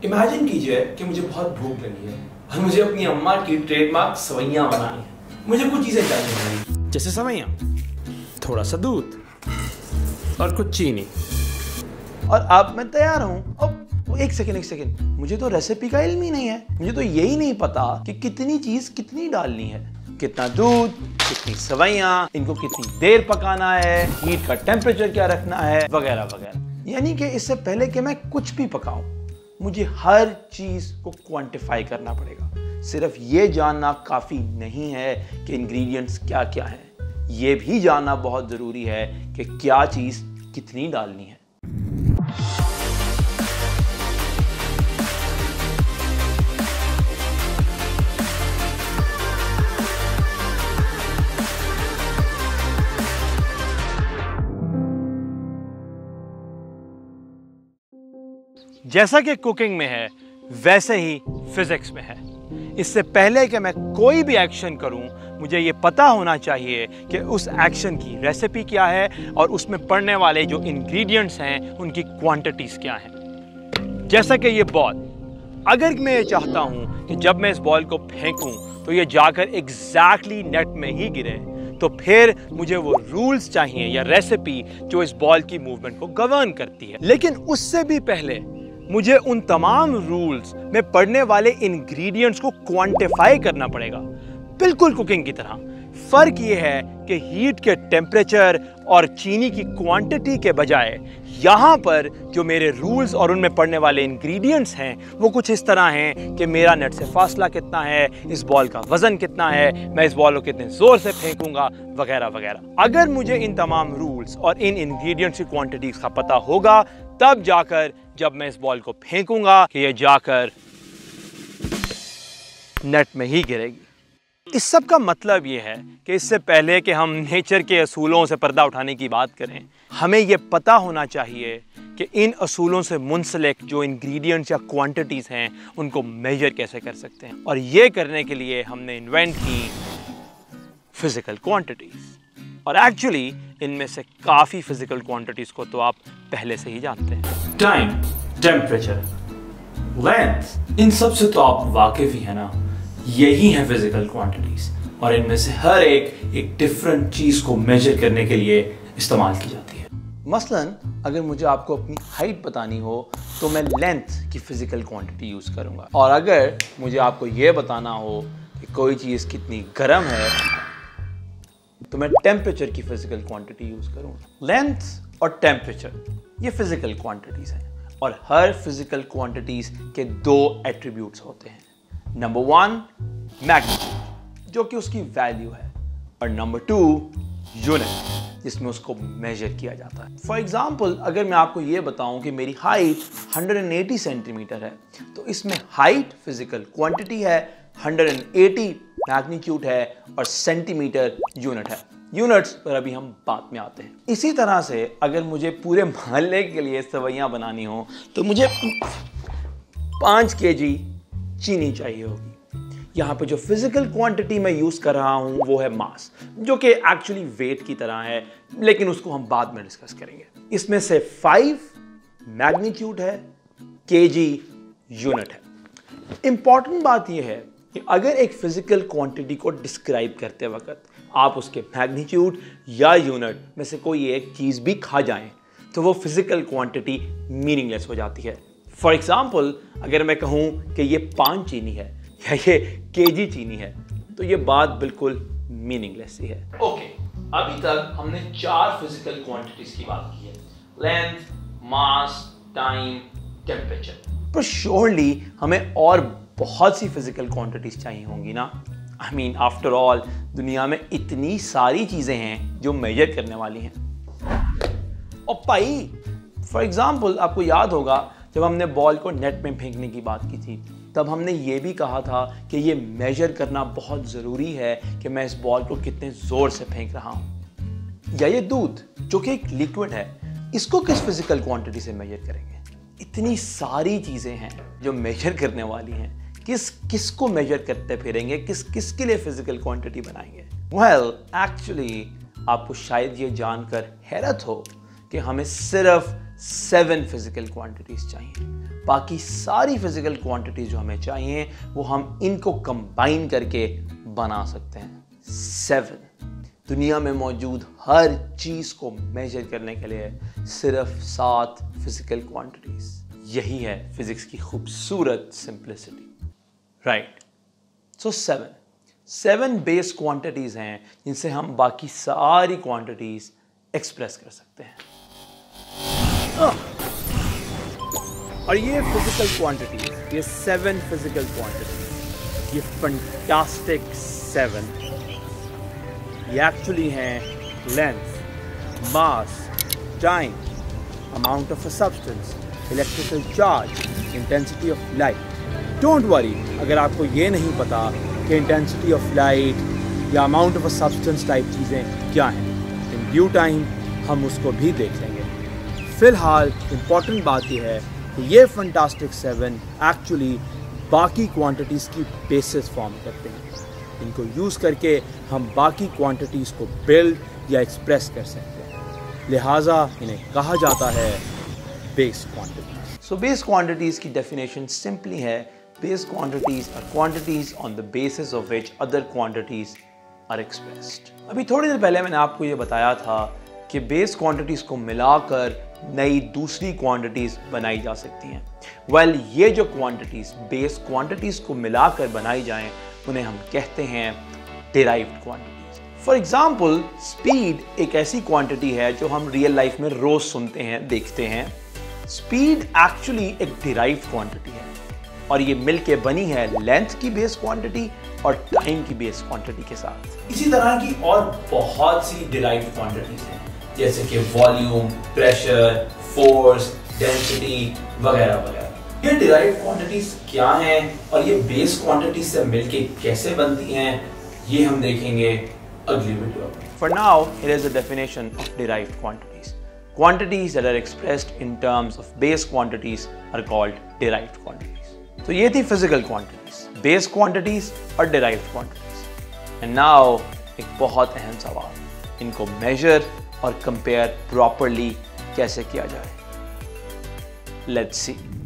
Imagine कीजिए कि मुझे बहुत भूख लगी है और मुझे अपनी अम्मा की ट्रेडमार्क सवैयां बनानी है। मुझे कुछ चीजें चाहिए, जैसे सवैयां, थोड़ा सा दूध और कुछ चीनी। और अब मैं तैयार हूं। अब एक सेकेंड, मुझे तो रेसिपी का इल्म ही नहीं है। मुझे तो यही नहीं पता कि कितनी चीज कितनी डालनी है, कितना दूध, कितनी सवैयां, इनको कितनी देर पकाना है, हीट का टेम्परेचर क्या रखना है, वगैरह वगैरह। यानी कि इससे पहले कि मैं कुछ भी पकाऊं, मुझे हर चीज को क्वांटिफाई करना पड़ेगा। सिर्फ ये जानना काफी नहीं है कि इंग्रेडिएंट्स क्या क्या हैं, ये भी जानना बहुत जरूरी है कि क्या चीज कितनी डालनी है। जैसा कि कुकिंग में है वैसे ही फिजिक्स में है। इससे पहले कि मैं कोई भी एक्शन करूं, मुझे ये पता होना चाहिए कि उस एक्शन की रेसिपी क्या है और उसमें पड़ने वाले जो इंग्रेडिएंट्स हैं उनकी क्वांटिटीज क्या हैं। जैसा कि ये बॉल, अगर मैं ये चाहता हूं कि जब मैं इस बॉल को फेंकूं तो ये जाकर एग्जैक्टली नेट में ही गिरे, तो फिर मुझे वो रूल्स चाहिए या रेसिपी जो इस बॉल की मूवमेंट को गवर्न करती है। लेकिन उससे भी पहले मुझे उन तमाम रूल्स में पड़ने वाले इंग्रेडिएंट्स को क्वांटिफाई करना पड़ेगा, बिल्कुल कुकिंग की तरह। फर्क ये है कि हीट के टेम्परेचर और चीनी की क्वांटिटी के बजाय यहाँ पर जो मेरे रूल्स और उनमें पड़ने वाले इंग्रेडिएंट्स हैं वो कुछ इस तरह हैं कि मेरा नेट से फासला कितना है, इस बॉल का वजन कितना है, मैं इस बॉल को कितने जोर से फेंकूंगा, वगैरह वगैरह। अगर मुझे इन तमाम रूल्स और इन इंग्रेडिएंट्स की क्वांटिटीज का पता होगा, तब जाकर जब मैं इस बॉल को फेंकूंगा कि ये जाकर नेट में ही गिरेगी। इस सब का मतलब ये है कि इससे पहले कि हम नेचर के असूलों से पर्दा उठाने की बात करें, हमें ये पता होना चाहिए कि इन असूलों से मुंसलिक जो इंग्रेडिएंट्स या क्वांटिटीज हैं उनको मेजर कैसे कर सकते हैं। और ये करने के लिए हमने इन्वेंट की फिजिकल क्वांटिटीज। और एक्चुअली इनमें से काफ़ी फिजिकल क्वांटिटीज को तो आप पहले से ही जानते हैं। टाइम, टेम्परेचर, लेंथ, इन सब से तो आप वाकिफ ही है ना। यही है फिजिकल क्वांटिटीज और इनमें से हर एक डिफरेंट चीज को मेजर करने के लिए इस्तेमाल की जाती है। मसलन अगर मुझे आपको अपनी हाइट बतानी हो तो मैं लेंथ की फिजिकल क्वांटिटी यूज करूंगा, और अगर मुझे आपको यह बताना हो कि कोई चीज कितनी गर्म है तो मैं टेम्परेचर की फिजिकल क्वांटिटी यूज करूंगा। लेंथ और टेम्परेचर ये फिजिकल क्वांटिटीज हैं, और हर फिजिकल क्वांटिटीज के दो एट्रीब्यूट्स होते हैं। नंबर 1 मैग्नीट्यूड, जो कि उसकी वैल्यू है, और नंबर 2 यूनिट, जिसमें उसको मेजर किया जाता है। फॉर एग्जाम्पल, अगर मैं आपको यह बताऊं कि मेरी हाइट 180 सेंटीमीटर है, तो इसमें हाइट फिजिकल क्वांटिटी है, 180 मैग्नीट्यूड है, और सेंटीमीटर यूनिट है। यूनिट्स पर अभी हम बाद में आते हैं। इसी तरह से अगर मुझे पूरे मोहल्ले के लिए सवैयां बनानी हो तो मुझे 5 kg चीनी चाहिए होगी। यहाँ पे जो फिजिकल क्वांटिटी मैं यूज कर रहा हूँ वो है मास, जो कि एक्चुअली वेट की तरह है, लेकिन उसको हम बाद में डिस्कस करेंगे। इसमें से 5 मैग्नीट्यूड है, केजी यूनिट है। इंपॉर्टेंट बात यह है कि अगर एक फिजिकल क्वांटिटी को डिस्क्राइब करते वक्त आप उसके मैग्नीट्यूड या यूनिट में से कोई एक चीज भी खा जाएं तो वो फिजिकल क्वांटिटी मीनिंगलेस हो जाती है। फॉर एग्जाम्पल, अगर मैं कहूं कि ये 5 चीनी है या ये केजी चीनी है तो ये बात बिल्कुल मीनिंगलेस ही है। ओके, अभी तक हमने 4 फिजिकल क्वांटिटीज की बात की है, लेंथ, मास, टाइम, टेम्परेचर। पर श्योरली हमें और बहुत सी फिजिकल क्वांटिटीज चाहिए होंगी ना। आई मीन आफ्टर ऑल दुनिया में इतनी सारी चीजें हैं जो मेजर करने वाली हैं। और भाई, फॉर एग्जाम्पल, आपको याद होगा जब हमने बॉल को नेट में फेंकने की बात की थी, तब हमने ये भी कहा था कि ये मेजर करना बहुत ज़रूरी है कि मैं इस बॉल को कितने ज़ोर से फेंक रहा हूँ। या ये दूध, जो कि एक लिक्विड है, इसको किस फिजिकल क्वांटिटी से मेजर करेंगे। इतनी सारी चीज़ें हैं जो मेजर करने वाली हैं, किसको मेजर करते फिरेंगे, किसके लिए फिजिकल क्वांटिटी बनाएंगे। वेल, एक्चुअली आपको शायद ये जानकर हैरत हो कि हमें सिर्फ 7 फिजिकल क्वांटिटीज चाहिए। बाकी सारी फिजिकल क्वांटिटीज जो हमें चाहिए वो हम इनको कंबाइन करके बना सकते हैं। 7 दुनिया में मौजूद हर चीज को मेजर करने के लिए सिर्फ 7 फिजिकल क्वांटिटीज। यही है फिजिक्स की खूबसूरत simplicity, right. So 7 base quantities हैं जिनसे हम बाकी सारी क्वांटिटीज एक्सप्रेस कर सकते हैं। और ये फिजिकल क्वांटिटीज, ये 7 फिजिकल क्वांटिटीज, ये फंटास्टिक 7, ये एक्चुअली हैं length, mass, time, amount of a substance, electrical charge, intensity of light. Don't worry अगर आपको ये नहीं पता कि इंटेंसिटी ऑफ लाइट या amount of a substance type चीज़ें क्या हैं। इन ड्यू टाइम हम उसको भी देख लेंगे। फिलहाल इम्पॉर्टेंट बात यह है कि ये फंटास्टिक 7 एक्चुअली बाकी क्वांटिटीज़ की बेसिस फॉर्म करते हैं। इनको यूज़ करके हम बाकी क्वांटिटीज़ को बिल्ड या एक्सप्रेस कर सकते हैं, लिहाजा इन्हें कहा जाता है base quantities. So base quantities की डेफिनेशन सिंपली है, base quantities are quantities on the basis of which other quantities are expressed. अभी थोड़ी देर पहले मैंने आपको ये बताया था कि बेस क्वांटिटीज़ को मिलाकर नई दूसरी क्वांटिटीज़ बनाई जा सकती हैं। वेल, ये जो क्वांटिटीज़ बेस क्वांटिटीज़ को मिलाकर बनाई जाएं उन्हें हम कहते हैं derived quantities. For example, speed एक ऐसी क्वांटिटी है जो हम रियल लाइफ में रोज़ सुनते हैं, देखते हैं। स्पीड एक्चुअली एक डिराइव्ड क्वांटिटी है और ये मिलके बनी है लेंथ की बेस क्वांटिटी और टाइम की बेस क्वांटिटी के साथ। इसी तरह की और बहुत सी डिराइव्ड क्वांटिटीज हैं, जैसे कि वॉल्यूम, प्रेशर, फोर्स, डेंसिटी वगैरह वगैरह। ये डिराइव्ड क्वांटिटीज क्या हैं और ये बेस क्वांटिटीज से मिलके कैसे बनती हैं, ये हम देखेंगे अगली वीडियो में। For now, here is a definition of derived quantities. Quantities that are expressed in terms of base quantities are called derived quantities. तो ये थी physical quantities, base quantities और derived quantities. And now एक बहुत अहम सवाल, इनको measure और compare properly कैसे किया जाए? Let's see.